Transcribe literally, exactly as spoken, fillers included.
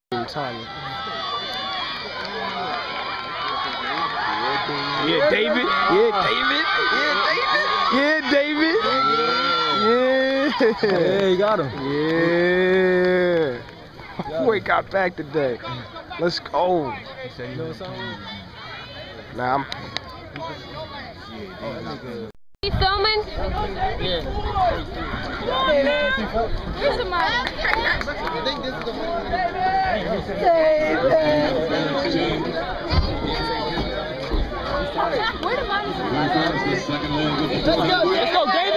Time. Yeah, David. Yeah, David. Yeah, David. Yeah, David. Yeah. Yeah, you got him. Yeah. Boy got back today. Let's go. Nah, I'm. You filming? Yeah. Here's the mic. I think this is the one. Where the money? Let's go. Let's go.